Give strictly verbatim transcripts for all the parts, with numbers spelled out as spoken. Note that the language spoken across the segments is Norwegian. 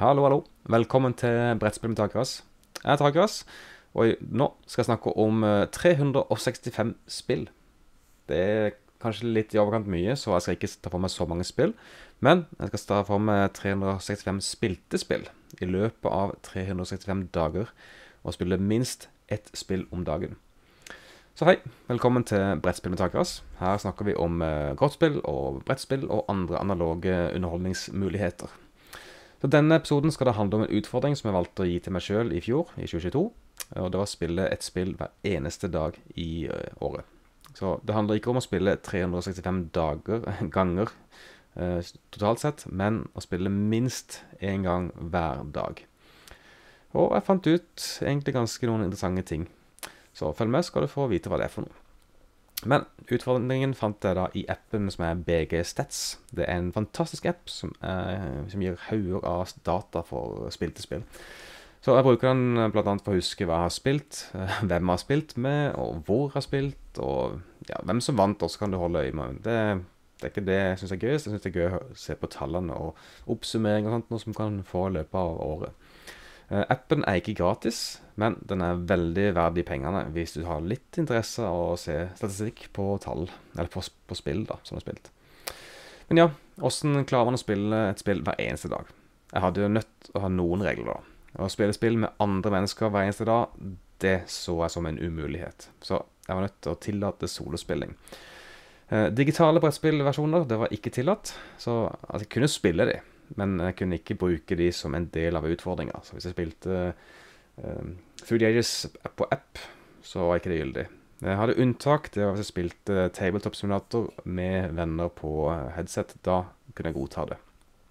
Hallo, hallo. Velkommen til Brettspill med Takras. Jeg er Takras, og nå skal jeg snakke om eh, tre hundre sekstifem spill. Det er kanskje litt i overkant mye, så jeg skal ikke ta for meg så mange spill. Men jeg skal ta for meg tre hundre sekstifem spilte spill i løpet av tre hundre sekstifem dager, og spille minst ett spill om dagen. Så hei, velkommen til Brettspill med Takras. Her snakker vi om eh, kortspill og brettspill og andre analoge underholdningsmuligheter. Så denne episoden skal det handle om en utfordring som jeg valgte å gi til meg selv i fjor, i tjue tjueto. Og det var å spille et spill hver eneste dag i uh, året. Så det handler ikke om å spille tre hundre sekstifem dager, ganger uh, totalt sett, men å spille minst en gang hver dag. Og jeg fant ut egentlig ganske noen interessante ting. Så følg med, skal du få vite hva det er for noe. Men utfordringen fant jeg da i appen som er B G Stats. Det er en fantastisk app som, er, som gir hauger av data for spilte spill. Så jeg bruker den blant annet for å huske hva jeg har spilt, hvem jeg har spilt med, og hvor jeg har spilt, og ja, hvem som vant også kan du holde øye med. Det, det er ikke det jeg synes er gøyest. Jeg synes det er gøy å se på tallene og oppsummering og sånt, noe som kan få i løpet av året. Uh, appen er ikke gratis, men den er veldig verd i pengene hvis du har litt interesse av å se statistikk på tall, eller på, på spill da, som er spilt. Men ja, hvordan klarer man å spille et spill hver eneste dag? Jeg hadde jo nødt til å ha noen regler da. Å spille spill med andre mennesker hver eneste dag, det så jeg som en umulighet. Så jeg var nødt til å tillate solospilling. Uh, digitale brettspillversjoner, det var ikke tillatt, så altså, jeg kunne spille de. Men jeg kunne ikke bruke de som en del av utfordringer. Så hvis jeg spilte um, Food Ages på app, så var ikke det gyldig. Jeg hadde unntak, det var hvis jeg spilte Tabletop Simulator med venner på headset. Da kunne jeg godta det.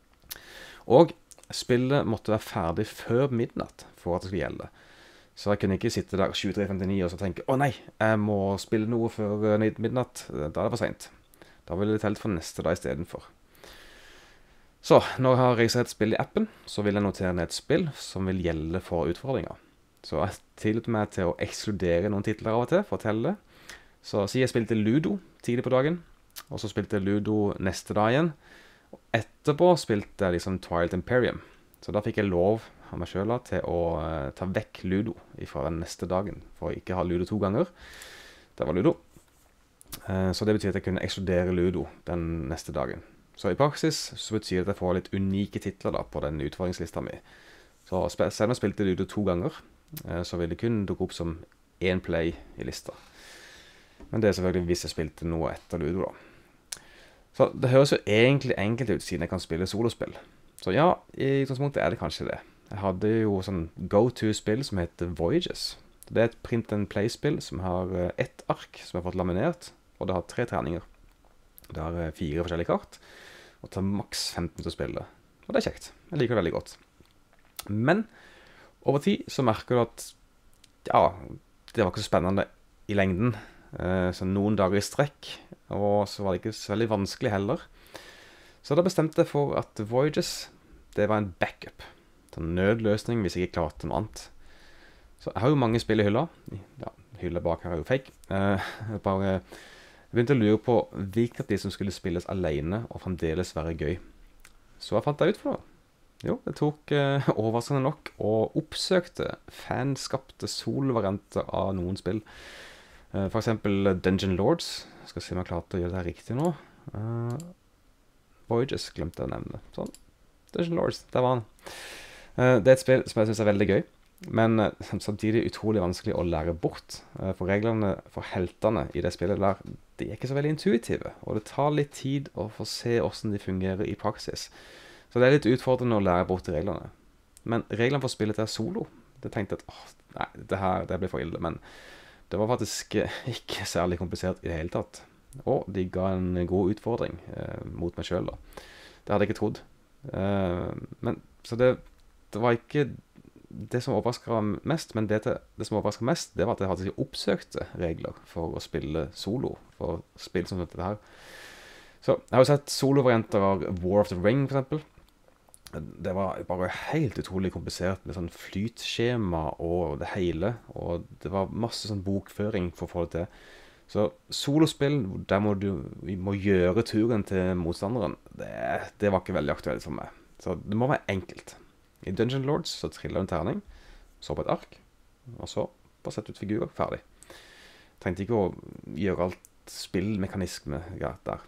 Og spillet måtte være ferdig før midnatt for at det skulle gjelde. Så jeg kunne ikke sitte der tjuetre femtini og så tenke, å nei, jeg må spille noe før midnatt. Da er det for sent. Da ville det telt for neste dag i stedet for. Så, når jeg har registrert spill i appen, så vil jeg notere ned et spill som vil gjelde for utfordringer. Så jeg tillot meg til å ekskludere noen titler av og til for å telle. Så si jeg spilte Ludo tidlig på dagen, og så spilte jeg Ludo neste dag igjen. Og etterpå spilte jeg liksom Twilight Imperium. Så da fikk jeg lov av meg selv til å uh, ta vekk Ludo fra den neste dagen, for å ikke ha Ludo to ganger. Det var Ludo. Uh, så det betyr at jeg kunne ekskludere Ludo den neste dagen. Så i praksis så betyr det at jeg får litt unike titler da på den utfordringslista mi. Så selv om jeg spilte Ludo to ganger, så vil det kun dukke opp som én play i lista. Men det er selvfølgelig hvis jeg spilte noe etter Ludo da. Så det høres jo egentlig enkelt ut siden jeg kan spille solospill. Så ja, i utgangspunktet er det kanskje det. Jeg hadde jo sånn go-to-spill som heter Voyages. Det er et print-and-play-spill som har ett ark som jeg har fått laminert, og det har tre treninger. Det har fire forskjellige kart, og tar maks femten minutter å spille. Og det er kjekt. Jeg liker det veldig godt. Men over tid så merker du at ja, det var ikke så spennende i lengden. Så noen dager i strekk, og så var det ikke så veldig vanskelig heller. Så da bestemte jeg for at Voyages, det var en backup. En nødløsning hvis jeg ikke klarte noe annet. Så jeg har jo mange spill i hylla. Ja, hylla bak her er jo fake. Jeg bare... Jeg begynte å lure på hvilke av de som skulle spilles alene og fremdeles være gøy. Så jeg fant det ut for noe. Jo, det tok eh, overraskende nok og oppsøkte fanskapte solvarianter av noen spill. Eh, for eksempel Dungeon Lords. Jeg skal se om jeg klarte å gjøre det her riktig nå. Uh, Voyages glemte jeg å nevne. Sånn. Dungeon Lords, der var han. Uh, det er et spill som jeg synes er veldig gøy. Men uh, samtidig utrolig vanskelig å lære bort. Uh, for reglene for heltene i det spillet der, de er ikke så veldig intuitive. Og det tar litt tid å få se hvordan de fungerer i praksis. Så det er litt utfordrende å lære bort reglene. Men reglene for spillet er solo. Det tenkte jeg at, åh, nei, det her det ble for ille. Men det var faktisk ikke særlig komplisert i det hele tatt. Og de ga en god utfordring uh, mot meg selv da. Det hadde jeg ikke trodd. Uh, men, så det, det var ikke... Det som overrasket mest, men det, det som overrasket mest, det var at jeg hadde oppsøkte regler for å spille solo, for å spille som dette her. Så jeg har jo sett solo-varianter av War of the Ring, for eksempel. Det var bare helt utrolig komplisert med sånn flytskjema og det hele, og det var masse sånn bokføring for å få det til. Så solospill, der må du må gjøre turen til motstanderen, det, det var ikke veldig aktuelt for meg. Så det må være enkelt. I Dungeon Lords så triller du en terning, så på et ark, og så bare sette ut figurer, ferdig. Trengte ikke å gjøre alt spillmekanisme ja, der.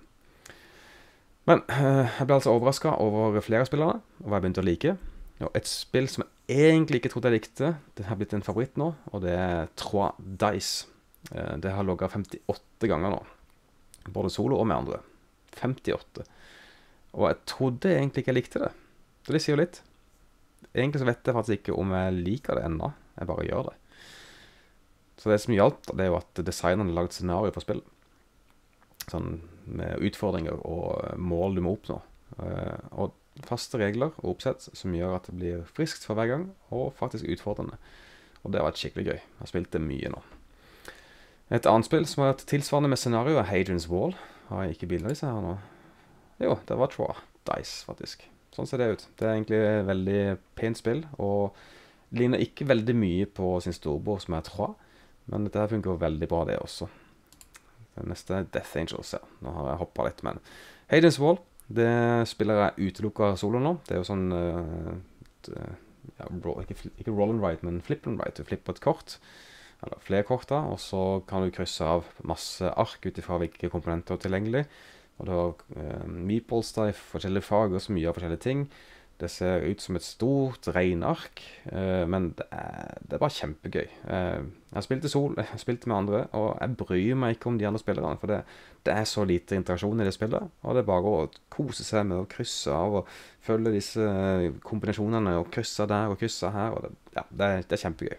Men uh, jeg ble altså overrasket over flere spillere, og hva jeg begynte å like. Og et spill som jeg egentlig ikke trodde jeg likte, det har blitt en favoritt nå, og det er Trois Dice. Uh, det har logget femtiåtte ganger nå, både solo og med andre. femtiåtte. Og jeg trodde egentlig ikke jeg likte det. Så det sier jo litt. Egentlig så vet jeg faktisk ikke om jeg liker det enda. Jeg bare gjør det. Så det som hjalp, det er jo at designeren har laget scenario for spill. Sånn med utfordringer og mål du må oppnå. Og faste regler og oppsett som gjør at det blir friskt for hver gang, og faktisk utfordrende. Og det har vært skikkelig gøy. Jeg har spilt det mye nå. Et annet spill som har vært tilsvarende med scenario er Hadrian's Wall. Har jeg ikke bilder av disse her nå? Jo, det var Trois Dice, faktisk. Sånn ser det ut. Det er egentlig et veldig pent spill, og ligner ikke veldig mye på sin storbror som er Trois, men dette her funker veldig bra det også. Det neste er Death Angels, ja. Nå har jeg hoppet litt, men Hadrian's Wall, det spiller jeg utelukket solo nå. Det er jo sånn, uh, ja, ikke, ikke roll and write, men flip and write. Du flipper et kort, eller flere kort da, og så kan du krysse av masse ark utifra hvilke komponenter er tilgjengelig. Og du har uh, meeples da i forskjellige farger som gjør forskjellige ting. Det ser ut som et stort regnark, uh, men det er, det er bare kjempegøy. Uh, jeg har spilt i sol, jeg har spilt med andre, og jeg bryr meg ikke om de andre spillerne, for det, det er så lite interaksjon i det spillet, og det er bare å kose seg med å krysse av og følge disse kombinasjonene, og krysse der og krysse her, og det, ja, det, er, det er kjempegøy.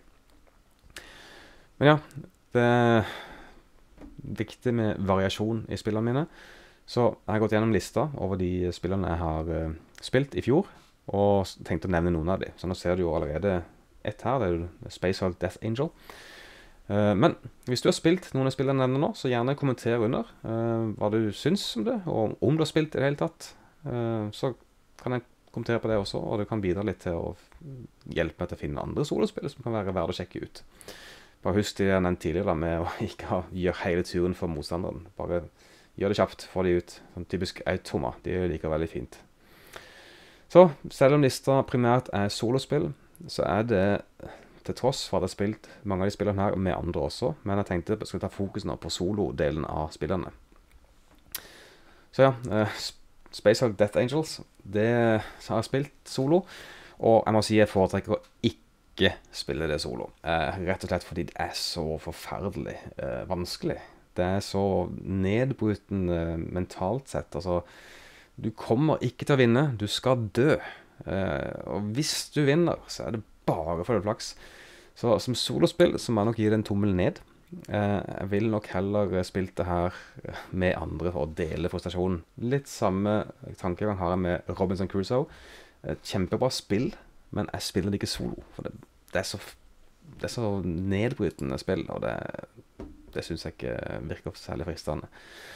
Men ja, det er viktig med variasjon i spillene mine. Så jeg har gått gjennom lista over de spillene jeg har uh, spilt i fjor, og tenkte å nevne noen av de. Så nå ser du jo allerede ett her, det er jo Space Hulk Death Angel. Uh, men hvis du har spilt noen av spillene jeg nevner nå, så gjerne kommenter under uh, hva du syns om det, og om du har spilt i det hele tatt. Uh, så kan jeg kommentere på det også, og det kan bidra litt til å hjelpe meg til å finne andre solospill som kan være verdt å sjekke ut. Bare husk det jeg nevnte tidligere da, med å ikke gjøre hele turen for motstanderen. Bare gjør det kjapt, få de ut. Sånn typisk automa, de liker veldig fint. Så, selv om lista primært er solospill, så er det til tross for at jeg har spilt mange av de spillene her med andre også, men jeg tenkte jeg skulle ta fokus nå på solo-delen av spillene. Så ja, uh, Space Hulk Death Angels, det har jeg spilt solo, og jeg må si jeg foretrekker å ikke spille det solo. Uh, rett og slett fordi det er så forferdelig uh, vanskelig. Det er så nedbrytende mentalt sett. Altså, du kommer ikke til å vinne, du skal dø. Eh, og hvis du vinner, så er det bare for det flaks. Så som solospill så må jeg nok gi det en tommel ned. Eh, jeg vil nok heller spilt det her med andre for å dele frustrasjonen. Litt samme tankegang har jeg med Robinson Crusoe. Et kjempebra spill, men jeg spiller det ikke solo. For det, det, er, så, det er så nedbrytende spill, og det Det synes jeg ikke virker særlig fristende.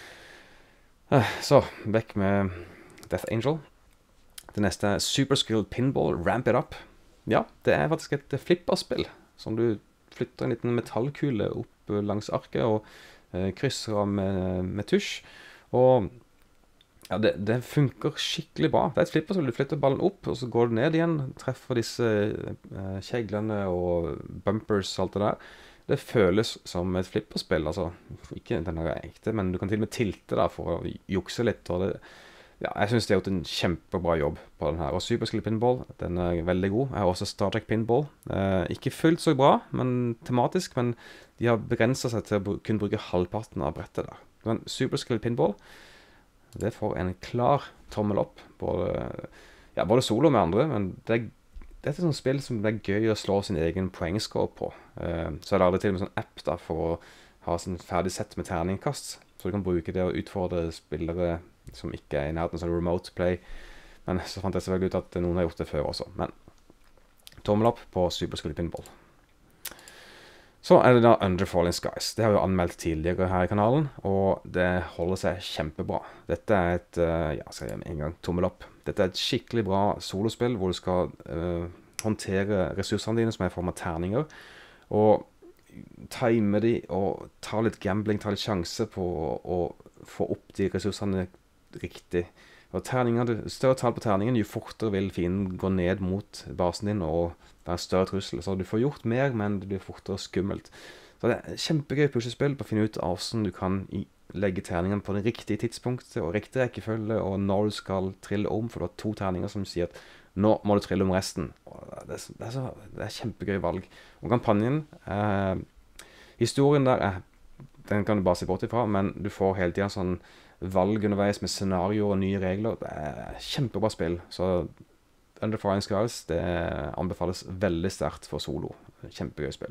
Så, vekk med Death Angel. Det neste er Super Skill Pinball Ramp It Up. Ja, det er faktisk et flipperspill, som du flytter en liten metallkule opp langs arket, og eh, krysser av med, med tusj. Og ja, det, det funker skikkelig bra. Det er et flipperspill, du flytter ballen opp, og så går du ned igjen, treffer disse eh, kjeglene og bumpers og alt det der. Det føles som et flipperspill, altså, ikke den er ekte, men du kan til og med tilte da for å jukse litt, og det, ja, jeg synes de har gjort en kjempebra jobb på den her, og Super Skill Pinball, den er veldig god. Jeg har også Star Trek Pinball, eh, ikke fullt så bra, men tematisk, men de har begrenset seg til å kunne bruke halvparten av brettet der. Men Super Skill Pinball, det får en klar tommel opp, både, ja, både solo med andre, men det er Dette er et sånt spill som det er gøy å slå sin egen poengscore på. Uh, så er det aldri til og med sånn app da, for å ha sånn ferdig sett med terningkast. Så du kan bruke det å utfordre spillere som ikke er i nærheten, sånn remote play. Men så fant jeg selvfølgelig ut at noen har gjort det før også. Men tommel opp på Super Skill Pinball. Så er det da Under Falling Skies. Det har jeg jo anmeldt tidligere her i kanalen, og det holder seg kjempebra. Dette er et, uh, ja, skal jeg en gang tommel opp. Dette er et skikkelig bra solospill, hvor du skal uh, håndtere ressursene dine, som er i form av terninger, og time de, og ta litt gambling, ta litt sjanse på å få opp de ressursene riktig. Og terninger, du- større tall på terningen, jo fortere vil fienden gå ned mot basen din og være større trussel. Så du får gjort mer, men det blir fortere skummelt. Så det er et kjempegøy puslespill på å finne ut av hvordan du kan i, legge terningene på det riktige tidspunktet og riktig rekkefølge, og når du skal trille om, for du har to terninger som sier at nå må du trille om resten. Og det, er, så- det, er så, det er kjempegøy valg. Og kampanjen, eh, historien der er, den kan du bare se bort ifra, men du får hele tiden sånn valg underveis med scenarier og nye regler. Det er kjempebra spill. Så Under Fire and Skies, det anbefales veldig sterkt for solo. Kjempegøy spill.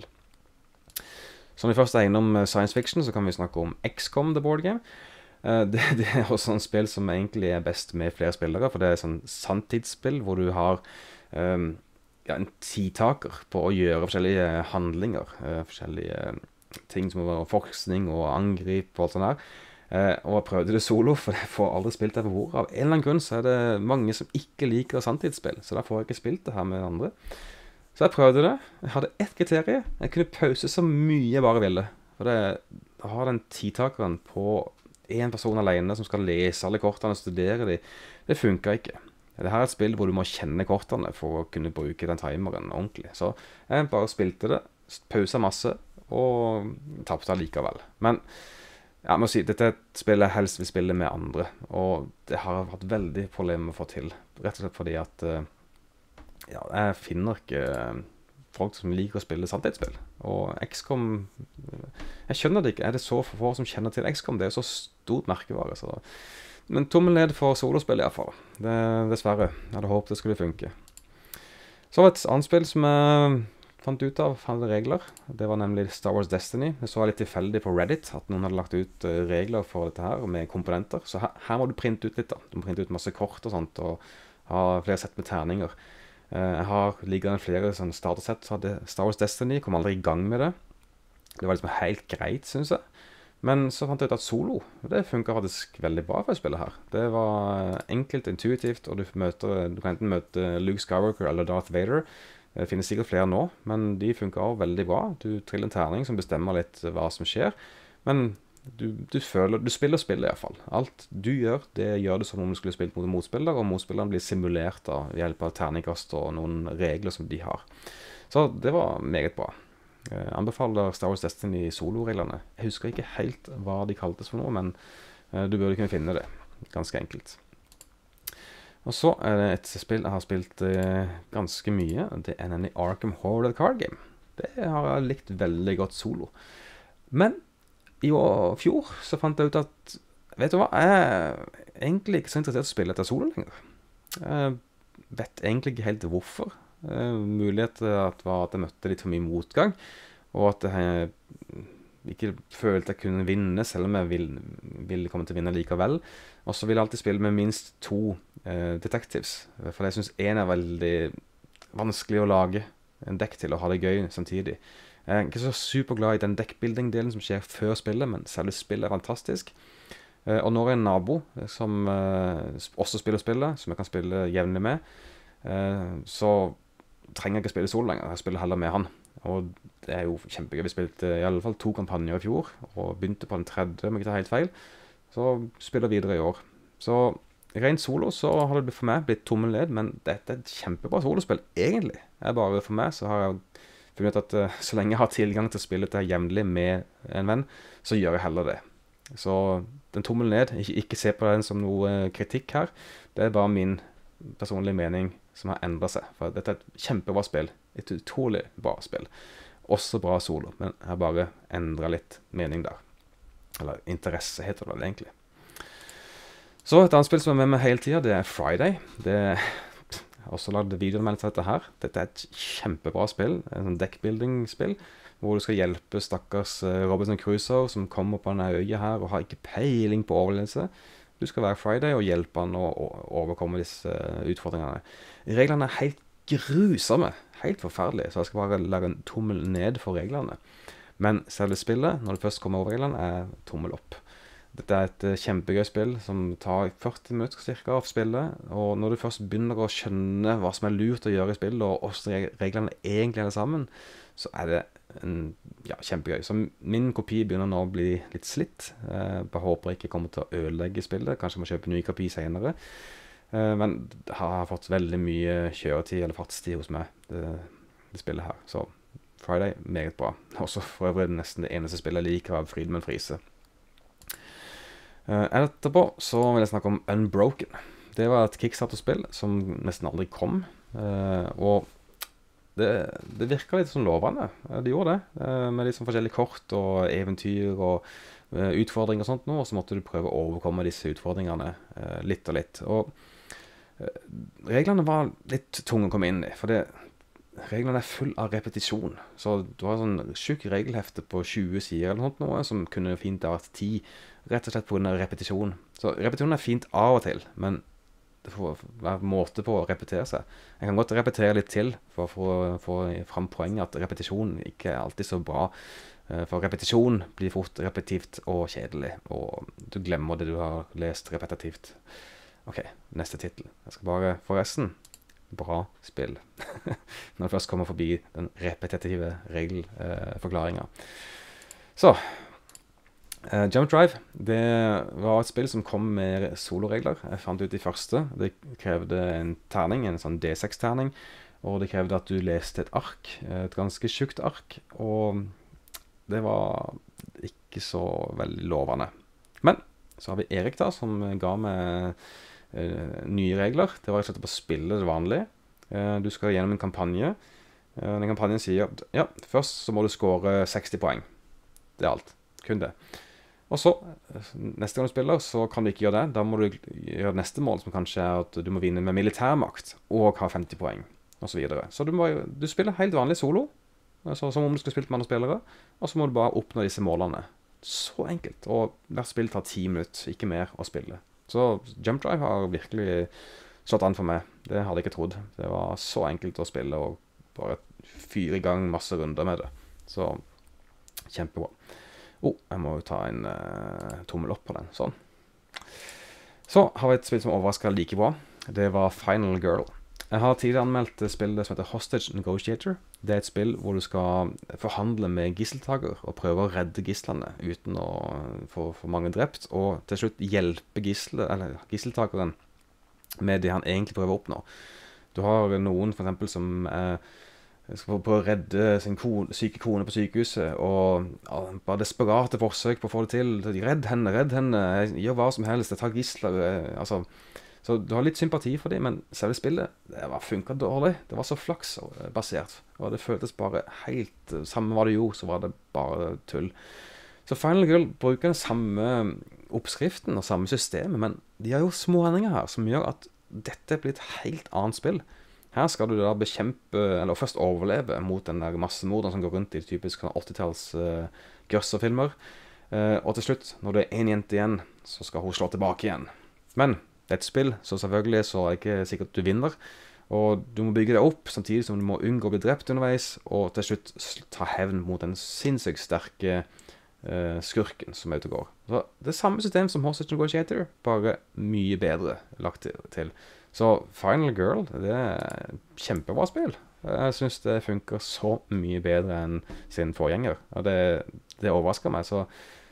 Så når vi først er innom science fiction, så kan vi snakke om X COM, The Board Game. Eh, Det, det er også en spill som egentlig er best med flere spillere, for det er sånn sanntidsspill hvor du har ehm, ja, en tidtaker på å gjøre forskjellige handlinger. eh, Forskjellige ting som må være forskning og angrip og alt sånt der. Eh, og jeg prøvde det solo, for jeg får aldri spilt det på bordet. Av en eller annen grunn så er det mange som ikke liker sanntidsspill, så da får jeg ikke spilt det her med andre. Så jeg prøvde det. Jeg hadde ett kriterium. Jeg kunne pause så mye jeg bare ville. For det, å ha den tidtakeren på en person alene som skal lese alle kortene og studere de, det funker ikke. Det her er et spill hvor du må kjenne kortene for å kunne bruke den timeren ordentlig. Så jeg bare spilte det, pauset masse, og tappte likevel. Men jeg må si, dette er et spill jeg helst vil spille med andre, og det har jeg hatt veldig problemer med å få til. Rett og slett fordi at eh, ja, jeg finner ikke eh, folk som liker å spille sannhetsspill. Og X COM, jeg skjønner det ikke. Er det så få som kjenner til X COM? Det er jo så stort merkevare. Så. Men tommel ned for solospill i hvert fall. Det, dessverre. Jeg hadde håpet det skulle funke. Så et annet spill som jeg fant ut av, hadde regler. Det var nemlig Star Wars Destiny. Jeg så litt tilfeldig på Reddit at noen hadde lagt ut eh, regler for dette her med komponenter. Så her, her må du printe ut litt da. Du må printe ut masse kort og sånt, og ha flere sett med terninger. Eh, Jeg har liggende flere sånn startersett fra det- Star Wars Destiny, kom aldri i gang med det. Det var liksom helt greit, synes jeg. Men så fant jeg ut at solo, det funker faktisk veldig bra for å spille her. Det var enkelt, intuitivt, og du, møter, du kan enten møte Luke Skywalker eller Darth Vader. Det finnes sikkert flere nå, men de funker også veldig bra. Du triller en terning som bestemmer litt hva som skjer, men du, du føler, du spiller spillet i hvert fall. Alt du gjør, det gjør det som om du skulle spilt mot en motspiller, og motspilleren blir simulert da, ved hjelp av terningkast og noen regler som de har. Så det var meget bra. Jeg anbefaler Star Wars Destiny solo-reglene. Jeg husker ikke helt hva de kaltes for noe, men eh, du burde kunne finne det. Ganske enkelt. Og så er det et spill jeg har spilt eh, ganske mye. Det er nemlig Arkham Horror Card Game. Det har jeg likt veldig godt solo. Men i år, fjor så fant jeg ut at, vet du hva, jeg er egentlig ikke så interessert i å spille etter solo lenger. Jeg vet egentlig ikke helt hvorfor. Uh, mulighet at var at jeg møtte litt for mye motgang, og at jeg ikke følte jeg kunne vinne, selv om jeg ville, ville komme til å vinne likevel. Og så vil jeg alltid spille med minst to uh, detectives, for jeg synes en er veldig vanskelig å lage en dekk til å ha det gøy samtidig. Jeg er ikke så superglad i den deckbuilding-delen som skjer før spillet, men selve spillet er fantastisk. Uh, og når jeg er en nabo som uh, også spiller spillet, som jeg kan spille jevnlig med, uh, så trenger jeg ikke spille solo lenger. Jeg spiller heller med han. Og det er jo kjempegøy. Vi spilte i alle fall to kampanjer i fjor, og begynte på den tredje, om jeg ikke tar helt feil. Så spiller videre i år. Så rent solo så har det for meg blitt tommel ned, men dette er et kjempebra solospill, egentlig. Jeg bare for meg så har jeg funnet ut at uh, så lenge jeg har tilgang til å spille dette jevnlig med en venn, så gjør jeg heller det. Så den tommel ned, ikke, ikke se på den som noe uh, kritikk her. Det er bare min personlige mening som har endret seg. For dette er et kjempebra spill. Et utrolig bra spill. Også bra solo, men jeg har bare endret litt mening der. Eller interesse heter det vel egentlig. Så et annet spill som er med meg hele tiden, det er Friday. Det er jeg har også laget videoanmeldelse av dette her. Dette er et kjempebra spill. En sånn deckbuilding-spill, hvor du skal hjelpe stakkars Robinson Crusoe, som kommer på denne øya her, og har ikke peiling på overlevelse. Du skal være Friday og hjelpe han å overkomme disse utfordringene. Reglene er helt grusomme, helt forferdelige, så jeg skal bare lage en tommel ned for reglene. Men selve spillet, når du først kommer over reglene, er tommel opp. Dette er et eh, kjempegøy spill som tar førti minutter cirka av spillet, og når du først begynner å skjønne hva som er lurt å gjøre i spillet, og hvordan reg- reglene egentlig er sammen, så er det en, ja, kjempegøy. Så min kopi begynner nå å bli litt slitt. Eh, bare håper jeg ikke kommer til å ødelegge spillet. Kanskje jeg må kjøpe en ny kopi senere. Eh, men det har fått veldig mye kjøretid eller fartstid hos meg, det, det spillet her. Så Friday, meget bra. Også for øvrig nesten det eneste spillet jeg liker av Friedemann Friese. Uh, etterpå så vil jeg snakke om Unbroken. Det var et Kickstarter-spill som nesten aldri kom. Uh, og det, det virka litt sånn lovende. Uh, det gjorde det. Uh, med litt sånn forskjellige kort og eventyr og uh, utfordringer og sånt nå. Og så måtte du prøve å overkomme disse utfordringene uh, litt og litt. Og uh, reglene var litt tunge å komme inn i. For det, reglene er full av repetisjon. Så du har sånn tjukk regelhefte på tjue sider eller noe, noe som kunne fint ha vært ti. Rett og slett på grunn av repetisjon. Så repetisjon er fint av og til, men det får være en måte på å repetere seg. Jeg kan godt repetere litt til for å få fram poenget at repetisjon ikke er alltid så bra. For repetisjon blir fort repetitivt og kjedelig, og du glemmer det du har lest repetitivt. Ok, neste titel. Jeg skal bare, forresten, bra spill. Når det først kommer forbi den repetitive regelforklaringen. Så, Uh, Jump Drive, det var et spill som kom med soloregler. Jeg fant ut de første. Det krevde en terning, en sånn D seks-terning, og det krevde at du leste et ark, et ganske tjukt ark, og det var ikke så veldig lovende. Men så har vi Erik da, som ga meg uh, nye regler. Det var rett og slett å spille det vanlige. Uh, du skal gjennom en kampanje. Uh, den kampanjen sier, ja, først så må du score seksti poeng. Det er alt. Kun det. Og så, neste gang du spiller, så kan du ikke gjøre det. Da må du gjøre neste mål, som kanskje er at du må vinne med militærmakt, og ha femti poeng, og så videre. Så du, må, du spiller helt vanlig solo, altså, som om du skulle spilt med andre spillere, og så må du bare oppnå disse målene. Så enkelt, og hvert spill tar ti minutter, ikke mer å spille. Så Jump Drive har virkelig slått an for meg. Det hadde jeg ikke trodd. Det var så enkelt å spille, og bare fyre i gang masse runder med det. Så, kjempebra. Oh, jeg må jo ta en uh, tommel opp på den, sånn. Så har vi et spill som overrasket like bra. Det var Final Girl. Jeg har tidligere anmeldt spillet som heter Hostage Negotiator. Det er et spill hvor du skal forhandle med gisseltaker og prøve å redde gisslene uten å få for mange drept, og til slutt hjelpe gissel, eller gisseltakeren med det han egentlig prøver å oppnå. Du har noen for eksempel som er skal prøve å redde sin kone, syke kone på sykehuset, og ja, bare desperate forsøk på å få det til. Redd henne, redd henne, gjør hva som helst, jeg tar gisler. Altså. Så du har litt sympati for dem, men selve spillet, det var funket dårlig. Det var så flaksbasert, og det føltes bare helt, samme hva du gjorde, så var det bare tull. Så Final Girl bruker den samme oppskriften og samme systemet, men de har jo små endringer her, som gjør at dette blir et helt annet spill. Her skal du da bekjempe, eller først overleve mot den der massemorderen som går rundt i typisk åttitalls uh, gørserfilmer. Uh, og til slutt, når det er en jente igjen, så skal hun slå tilbake igjen. Men det er et spill, så selvfølgelig så er det ikke sikkert at du vinner. Og du må bygge deg opp, samtidig som du må unngå å bli drept underveis, og til slutt ta hevn mot den sinnssykt sterke uh, skurken som er ute og går. Så det er samme system som Hostage Negotiator, bare mye bedre lagt til. Så Final Girl, det er kjempebra spill. Jeg synes det funker så mye bedre enn sin forgjenger. Og det, det overrasker meg, så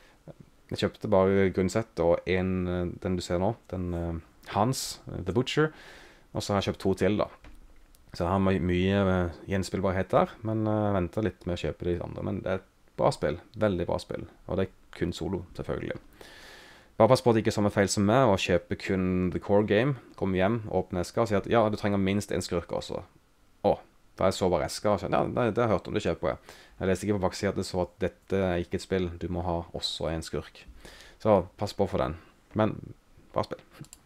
jeg kjøpte bare grunnsett og en, den du ser nå, den Hans, The Butcher, og så har jeg kjøpt to til da. Så jeg har my mye gjenspillbarhet der, men jeg venter litt med å kjøpe de andre. Men det er et bra spill, veldig bra spill, og det er kun solo, selvfølgelig. Bare pass på at det ikke er samme feil som meg, og kjøpe kun The Core Game, komme hjem, åpne eska og si at ja, du trenger minst en skurk også. Åh, da jeg så bare eska og sa, ja, det, det har jeg hørt om, det kjøper jeg. Jeg leste ikke på baksiden at det så at dette er ikke et spill, du må ha også en skurk. Så pass på for den. Men, bra spill.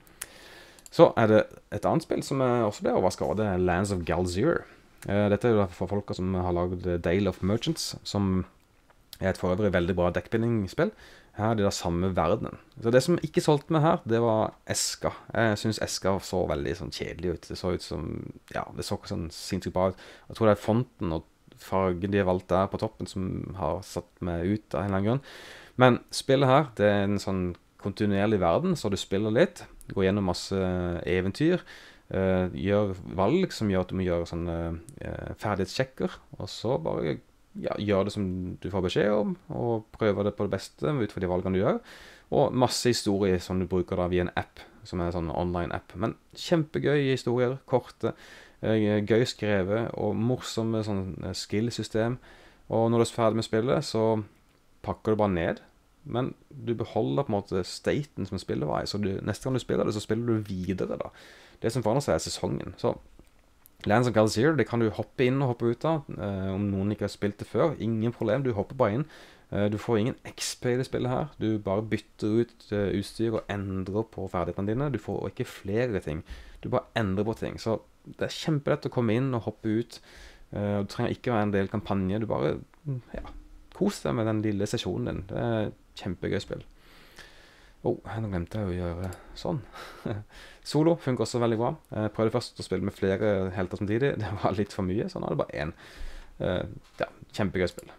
Så er det et annet spill som jeg også ble overrasket over, det er Lands of Galzyr. Dette er jo for folk som har laget Dale of Merchants, som er et for øvrig veldig bra dekkbindingspill. Her er det da samme verdenen. Så det som ikke solgte meg her, det var eska. Jeg synes eska så veldig sånn kjedelig ut. Det så ut som, ja, det så ikke sånn sinnssykt bra ut. Jeg tror det er fonten og fargen de har valgt der på toppen som har satt meg ut av en eller annen grunn. Men spillet her, det er en sånn kontinuerlig verden, så du spiller litt, går gjennom masse eventyr, uh, gjør valg som gjør at du må gjøre sånne uh, ferdighetssjekker, og så bare ja, gjør det som du får beskjed om, og prøver det på det beste ut fra de valgene du gjør, og masse historier som du bruker da via en app, som er en sånn online app. Men kjempegøy historier, korte, uh, gøy skrevet, og morsomme sånn skill-system. Og når du er ferdig med spillet, så pakker du bare ned, men du beholder på en måte staten som spillet var i, så du, neste gang du spiller det, så spiller du videre da. Det som forandrer seg er sesongen. Så Lands of Galazir, det kan du hoppe inn og hoppe ut av, eh, om noen ikke har spilt det før. Ingen problem, du hopper bare inn. Eh, du får ingen X P i det spillet her. Du bare bytter ut eh, utstyr og endrer på ferdighetene dine. Du får ikke flere ting. Du bare endrer på ting. Så det er kjempelett å komme inn og hoppe ut. Uh, du trenger ikke være en del kampanje, du bare ja, kos deg med den lille sesjonen din. Det er et kjempegøy spill. Åh, oh, nå glemte jeg å gjøre sånn. Solo funker også veldig bra. Jeg prøvde først å spille med flere helter samtidig. Det var litt for mye, så nå er det bare én. Uh, ja, kjempegøy spill.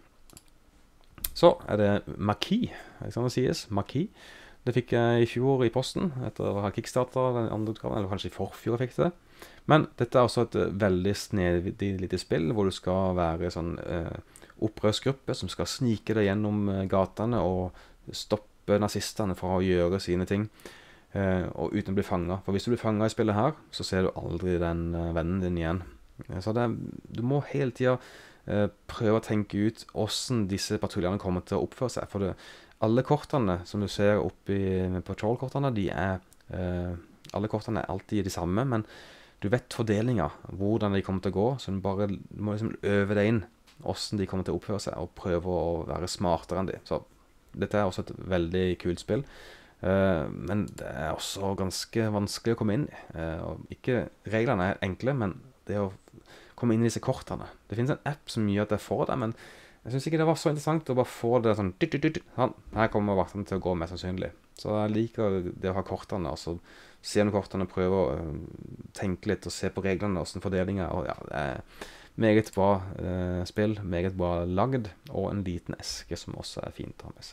Så er det Marquis, ikke sant det sies? Marquis. Det fikk jeg i fjor i posten, etter å ha kickstartet den andre utgaven, eller kanskje i forfjor jeg fikk det. Men dette er også et uh, veldig snedig lite spill, hvor du skal være sånn uh, opprørsgruppe som skal snike deg gjennom uh, gatene og stoppe nazistene fra å gjøre sine ting, uh, og uten å bli fanget. For hvis du blir fanget i spillet her, så ser du aldri den uh, vennen din igjen. Uh, så det, du må hele tiden uh, prøve å tenke ut hvordan disse patruljene kommer til å oppføre seg. For det, alle kortene som du ser oppe i patrol-kortene, de er, uh, alle kortene er alltid de samme, men du vet fordelinga, hvordan de kommer til å gå, så du, bare, du må liksom øve deg inn hvordan de kommer til å oppføre seg, og prøve å være smartere enn de. Så dette er også et veldig kult spill, uh, men det er også ganske vanskelig å komme inn i. Uh, og ikke, reglene er enkle, men det å komme inn i disse kortene. Det finnes en app som gjør at jeg får det, men jeg synes ikke det var så interessant å bare få det sånn, dyt, dyt, dyt, sånn. Her kommer vartene til å gå mest sannsynlig. Så jeg liker det å ha kortene, altså se om kortene, prøve å uh, tenke litt og se på reglene, hvordan fordelinger, og ja, det er meget bra uh, spill, meget bra lagd, og en liten eske som også er fint å ha med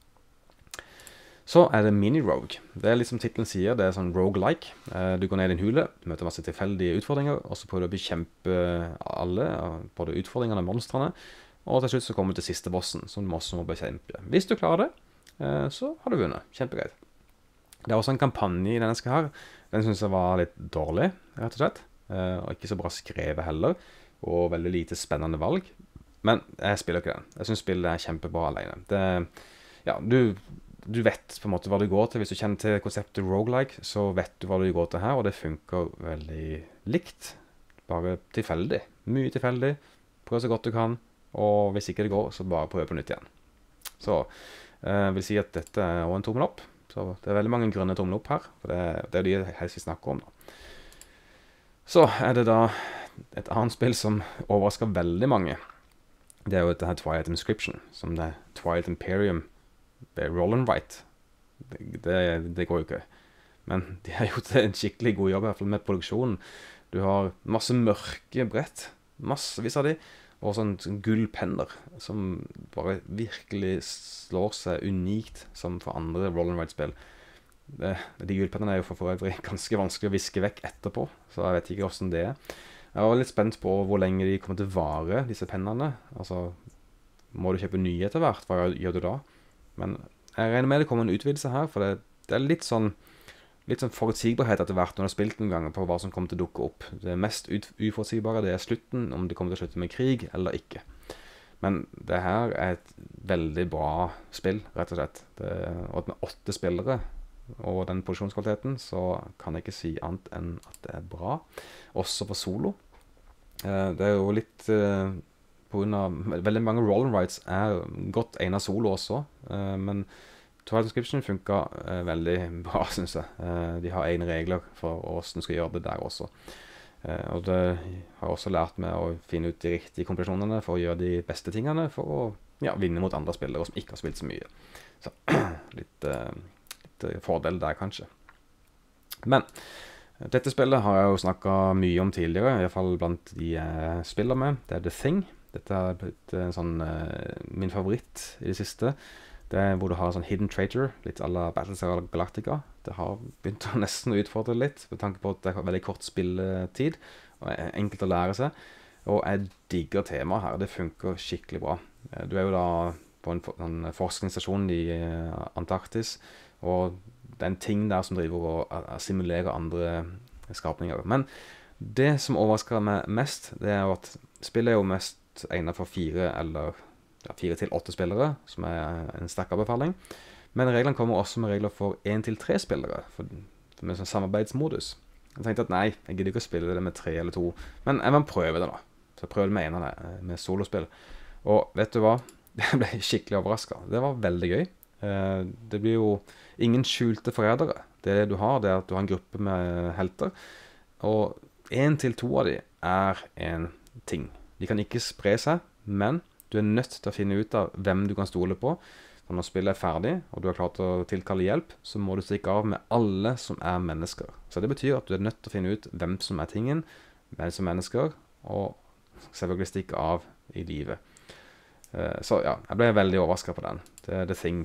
seg. Så er det Mini-Rogue. Det er litt som titlen sier, det er sånn roguelike. Uh, du går ned i en hule, du møter masse tilfeldige utfordringer, og så prøver du å bekjempe alle, både utfordringene og monstrene, og til slutt så kommer du til siste bossen, som du også må bekjempe. Hvis du klarer det, uh, så har du vunnet. Kjempegreit. Det er også en kampanje i denne skal her. Den synes jeg var litt dårlig, rett og slett. Uh, og ikke så bra skrevet heller. Og veldig lite spennende valg. Men jeg spiller ikke den. Jeg synes spillet er kjempebra alene. Det, ja, du, du vet på en måte hva du går til. Hvis du kjenner til konseptet roguelike, så vet du hva du går til her. Og det funker veldig likt. Bare tilfeldig. Mye tilfeldig. Prøv så godt du kan. Og hvis ikke det går, så bare prøv på nytt igjen. Så jeg uh, vil si at dette er også en tommel opp. Så det er veldig mange grønne tommel opp her, for det, det er de helst vi snakker om da. Så er det da et annet spill som overrasker veldig mange. Det er jo dette her Twilight Inscription, som det er Twilight Imperium ved Roll and Write. Det, det, det går jo ikke. Men de har gjort en skikkelig god jobb, i hvert fall med produksjonen. Du har masse mørke brett, massevis av de, og sånn, sånn gullpenner, som bare virkelig slår seg unikt som for andre Roll and Write-spill. De gullpennene er jo for, for øvrig ganske vanskelig å viske vekk etterpå, så jeg vet ikke hvordan det er. Jeg var litt spent på hvor lenge de kommer til å vare, disse pennene. Altså, må du kjøpe nye etter hvert? Hva gjør du da? Men jeg regner med det kommer en utvidelse her, for det, det er litt sånn, litt sånn forutsigbarhet etter hvert når du har spilt en gang på hva som kommer til å dukke opp. Det mest uforutsigbare, det er slutten, om det kommer til å slutte med krig eller ikke. Men det her er et veldig bra spill, rett og slett. Det, og med åtte spillere, og den produksjonskvaliteten, så kan jeg ikke si annet enn at det er bra. Også for solo. Det er jo litt på grunn av, veldig mange roll and writes er godt egnet solo også, men Twilight Inscription funker eh, veldig bra, synes jeg. Eh, de har egne regler for hvordan du skal gjøre det der også. Eh, og det har også lært meg å finne ut de riktige kombinasjonene for å gjøre de beste tingene, for å ja, vinne mot andre spillere som ikke har spilt så mye. Så litt, eh, litt fordel der kanskje. Men dette spillet har jeg jo snakket mye om tidligere, i hvert fall blant de jeg spiller med. Det er The Thing. Dette er blitt en sånn, eh, min favoritt i det siste. Det er hvor du har sånn hidden traitor, litt à la Battlestar Galactica. Det har begynt å nesten å utfordre litt, med tanke på at det har veldig kort spilletid, og er enkelt å lære seg. Og jeg digger temaet her, det funker skikkelig bra. Du er jo da på en, en forskningsstasjon i Antarktis, og det er en ting der som driver og simulerer andre skapninger. Men det som overrasker meg mest, det er jo at spillet er jo mest egnet for fire eller ja, fire til åtte spillere, som er en sterk anbefaling. Men reglene kommer også med regler for en til tre spillere, for, for med sånn samarbeidsmodus. Jeg tenkte at nei, jeg gidder ikke å spille det med tre eller to, men jeg må prøve det da. Så jeg prøvde med en av det, med solospill. Og vet du hva? Jeg ble skikkelig overrasket. Det var veldig gøy. Det blir jo ingen skjulte forrædere. Det du har, det er at du har en gruppe med helter, og en til to av de er en ting. De kan ikke spre seg, men du er nødt til å finne ut av hvem du kan stole på. For når spillet er ferdig, og du har klart å tilkalle hjelp, så må du stikke av med alle som er mennesker. Så det betyr at du er nødt til å finne ut hvem som er tingen, hvem som er mennesker, og selvfølgelig stikke av i livet. Så ja, jeg ble veldig overrasket på den. Det er The Thing.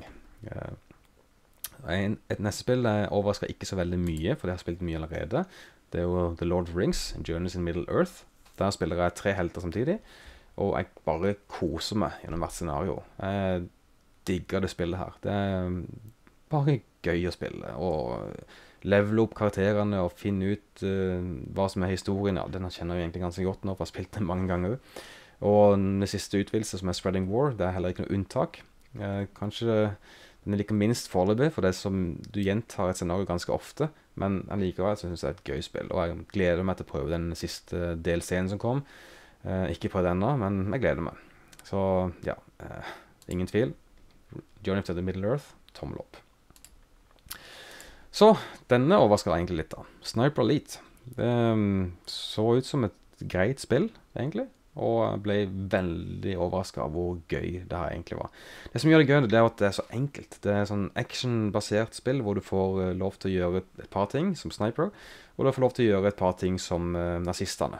Et neste spill jeg overrasket ikke så veldig mye, for jeg har spilt mye allerede. Det er jo The Lord of the Rings, Journeys in Middle Earth. Der spiller jeg tre helter samtidig, og jeg bare koser meg gjennom hvert scenario. Jeg digger det spillet her. Det er bare gøy å spille, og levele opp karakterene og finne ut uh, hva som er historien. Ja, den kjenner jeg egentlig ganske godt nå, for jeg har spilt den mange ganger. Og den siste utvidelse som er Spreading War, det er heller ikke noe unntak. Uh, kanskje den er like minst foreløpig, for det som du gjentar et scenario ganske ofte, men allikevel så synes jeg det er et gøy spill, og jeg gleder meg til å prøve den siste delscenen som kom. Uh, ikke prøvd ennå, men jeg gleder meg. Så ja, uh, ingen tvil. Journey to the Middle Earth, tommel opp. Så, denne overrasket egentlig litt da. Sniper Elite. Det um, så ut som et greit spill, egentlig. Og jeg ble veldig overrasket av hvor gøy det her egentlig var. Det som gjør det gøy, det er at det er så enkelt. Det er sånn action-basert spill, hvor du får uh, lov til å gjøre et par ting som sniper, og du får lov til å gjøre et par ting som uh, nazistene.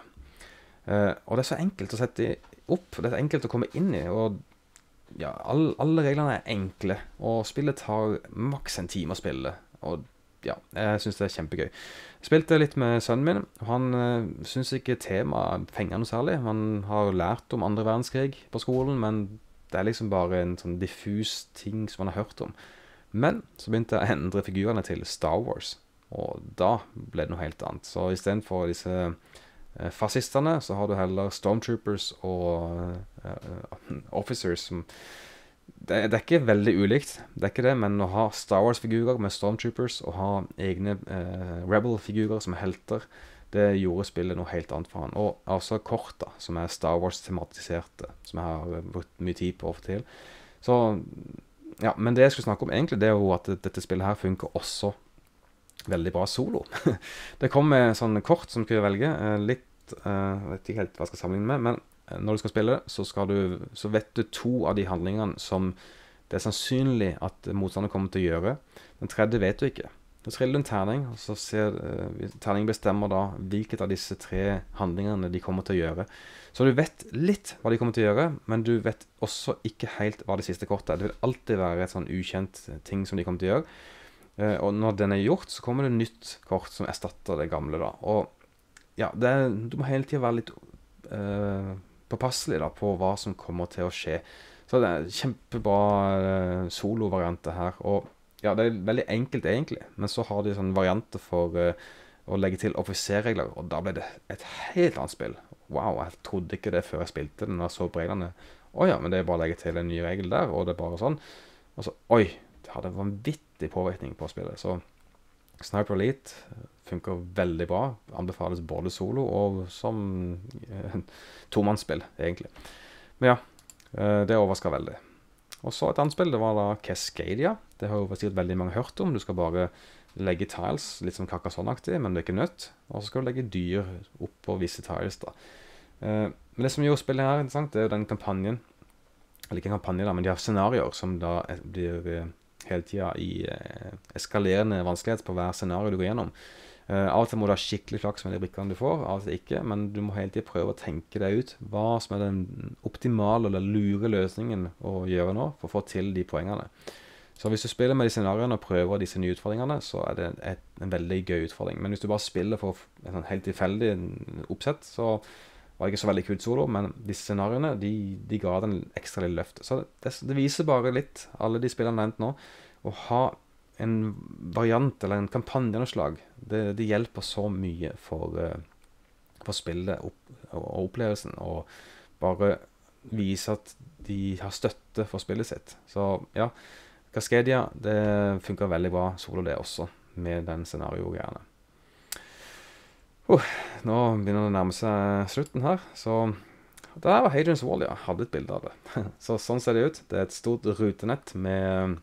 Uh, og det er så enkelt å sette opp, det er enkelt å komme inn i, og ja, all, alle reglene er enkle, og spillet tar maks en time å spille, og ja, jeg synes det er kjempegøy. Jeg spilte litt med sønnen min, og han uh, synes ikke temaet fenger noe særlig. Han har lært om andre verdenskrig på skolen, men det er liksom bare en sånn diffus ting som han har hørt om. Men så begynte jeg å endre figurene til Star Wars, og da ble det noe helt annet. Så i stedet for disse uh, fascistene, så har du heller Stormtroopers og uh, officers som Det, det er ikke veldig ulikt, det er ikke det, men å ha Star Wars-figurer med Stormtroopers og ha egne eh, Rebel-figurer som er helter, det gjorde spillet noe helt annet for han. Og også kort da, som er Star Wars-tematiserte, som jeg har brukt mye tid på å få til. Så, ja, men det jeg skulle snakke om egentlig, det er jo at dette spillet her funker også veldig bra solo. Det kom med sånn kort som du kunne velge, litt, eh, jeg vet ikke helt hva jeg skal sammenligne med, men når du skal spille, så, skal du, så vet du to av de handlingene som det er sannsynlig at motstanderen kommer til å gjøre. Den tredje vet du ikke. Du triller en terning, og så ser uh, terningen bestemmer da hvilket av disse tre handlingene de kommer til å gjøre. Så du vet litt hva de kommer til å gjøre, men du vet også ikke helt hva det siste kortet er. Det vil alltid være et sånn ukjent ting som de kommer til å gjøre. Uh, og når den er gjort, så kommer det nytt kort som erstatter det gamle da. Og ja, det er, du må hele tiden være litt Uh, påpasselig da, på hva som kommer til å skje. Så det er kjempebra uh, solo-varianter her, og ja, det er veldig enkelt egentlig, men så har de sånne varianter for uh, å legge til offiserregler, og da ble det et helt annet spill. Wow, jeg trodde ikke det før jeg spilte den, og så på reglene. Åja, men det er bare å legge til en ny regel der, og det er bare sånn. Og så, oi, det hadde vanvittig påvirkning på spillet, så Sniper Elite funker veldig bra, anbefales både solo og som eh, tomannsspill, egentlig. Men ja, eh, det overrasket veldig. Og så et annet spill, det var da Cascadia. Det har jo sikkert veldig mange hørt om. Du skal bare legge tiles, litt som Carcassonne-aktig, men du er ikke nødt. Og så skal du legge dyr opp på visse tiles da. Eh, men det som gjør spillet her interessant, det er jo den kampanjen, eller ikke en kampanje da, men de har scenarier som da blir... Eh, hele tiden i eh, eskalerende vanskelighet på hver scenario du går gjennom. Uh, av og til må du ha skikkelig flaks med de brikkene du får, av og til ikke, men du må hele tiden prøve å tenke deg ut hva som er den optimale eller lure løsningen å gjøre nå for å få til de poengene. Så hvis du spiller med de scenariene og prøver disse nye utfordringene, så er det et, en veldig gøy utfordring. Men hvis du bare spiller for en sånn helt tilfeldig oppsett, så var det ikke så veldig kult solo, men disse scenariene, de, de ga den ekstra lille løft. Så det, det viser bare litt, alle de spillene nevnt nå, å ha en variant eller en kampanjeanslag, det, det hjelper så mye for, for spillet opp, og opplevelsen, og bare vise at de har støtte for spillet sitt. Så ja, Cascadia, det funker veldig bra solo det også, med den scenario-greiene. Uh, nå begynner det å nærme seg slutten her, så det her var Hadrian's Wall, ja, hadde et bilde av det. Så sånn ser det ut. Det er et stort rutenett med,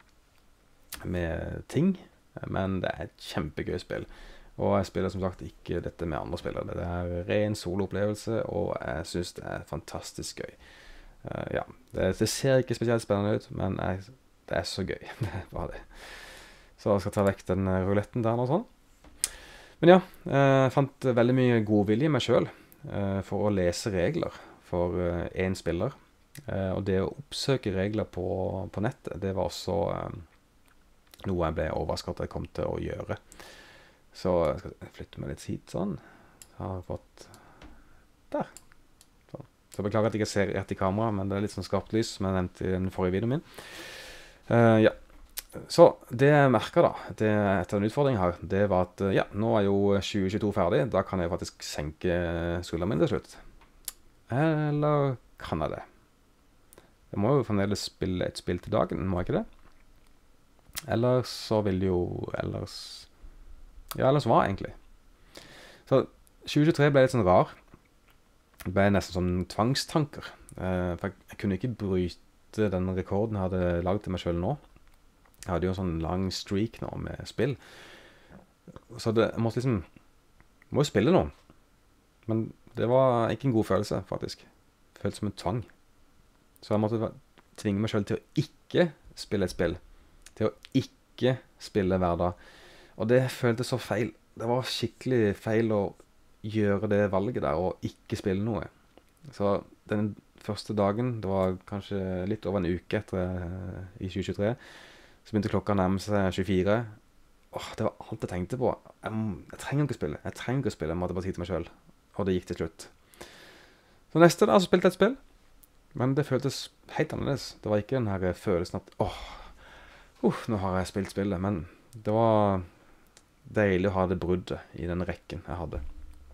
med ting, men det er et kjempegøy spill. Og jeg spiller som sagt ikke dette med andre spillere. Det er ren solo-opplevelse, og jeg synes det er fantastisk gøy. Uh, ja, det, det ser ikke spesielt spennende ut, men jeg det er så gøy, det er bare det. Så jeg skal ta vekk den rouletten der og sånn. Men ja, jeg fant veldig mye godvilje i meg selv for å lese regler for en spiller. Og det å oppsøke regler på, på nettet, det var også noe jeg ble overrasket at jeg kom til å gjøre. Så jeg skal flytte meg litt hit sånn. Jeg har fått der. Sånn. Så beklager at jeg ikke ser rett i kamera, men det er litt sånn skarpt lys, som jeg nevnte i den forrige videoen min. Uh, ja, så det jeg merket da, det, etter en utfordring her, det var at, ja, nå er jo tjue tjueto ferdig, da kan jeg faktisk senke skulderen min til slutt. Eller kan jeg det? Jeg må jo fremdeles spille et spill til dagen, må jeg ikke det? Ellers så vil det jo, ellers, ja, ellers hva egentlig? Så tjue tjuetre ble litt sånn rar. Det ble nesten sånn tvangstanker. Uh, for jeg, jeg kunne ikke bryte den rekorden jeg hadde laget til meg selv nå. Jeg hadde jo en sånn lang streak nå med spill. Så det, jeg måtte liksom, jeg må jo spille nå. Men det var ikke en god følelse, faktisk. Det føltes som en tvang. Så jeg måtte tvinge meg selv til å ikke spille et spill. Til å ikke spille hver dag. Og det føltes så feil. Det var skikkelig feil å gjøre det valget der, og ikke spille noe. Så den første dagen, det var kanskje litt over en uke etter uh, i tjue tjuetre, så begynte klokka å nærme seg tjuefire. Åh, det var alt jeg tenkte på. Jeg, jeg trenger ikke å spille. Jeg trenger ikke å spille, jeg måtte bare si til meg selv. Og det gikk til slutt. Så neste dag så spilte jeg et spill, men det føltes helt annerledes. Det var ikke den her følelsen at, åh, uh, nå har jeg spilt spillet, men det var deilig å ha det bruddet i den rekken jeg hadde.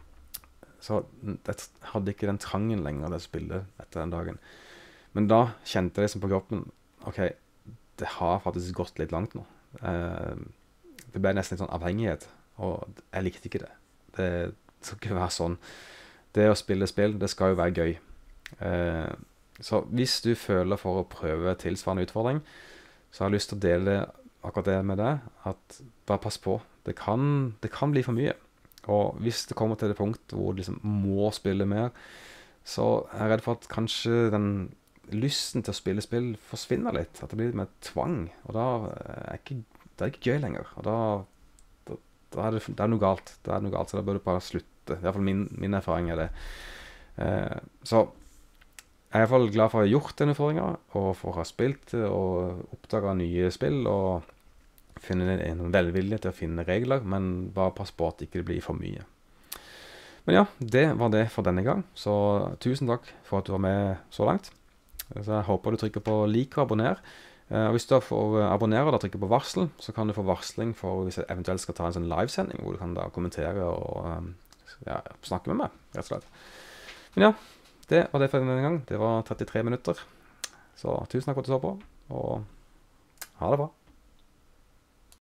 Så jeg hadde ikke den trangen lenger det spillet etter den dagen. Men da kjente jeg liksom på kroppen, ok, det har faktisk gått litt langt nå. Eh, det ble nesten en sånn avhengighet, og jeg likte ikke det. Det skal ikke være sånn. Det å spille spill, det skal jo være gøy. Eh, så hvis du føler for å prøve tilsvarende utfordring, så har jeg lyst til å dele akkurat det med deg, at bare pass på. Det kan, det kan bli for mye. Og hvis det kommer til det punkt hvor du liksom må spille mer, så er jeg redd for at kanskje den lysten til å spille spill forsvinner litt. At det blir litt mer tvang. Og da er ikke, det er ikke gøy lenger. Og da, da, da er det, det er noe galt. Det er noe galt, så da bør du bare slutte. I hvert fall min, min erfaring er det. Eh, så jeg er i hvert fall glad for å ha gjort denne utfordringen, og for å ha spilt og oppdaget nye spill, og finne en velvilje til å finne regler, men bare pass på at det ikke blir for mye. Men ja, det var det for denne gang. Så tusen takk for at du var med så langt. Så jeg håper du trykker på like og abonner. Og hvis du får abonnere og da trykker på varsel, så kan du få varsling for hvis jeg eventuelt skal ta en sånn livesending, hvor du kan da kommentere og ja, snakke med meg, rett og slett. Men ja, det var det for denne gang. Det var trettitre minutter. Så tusen takk for at du så på, og ha det bra.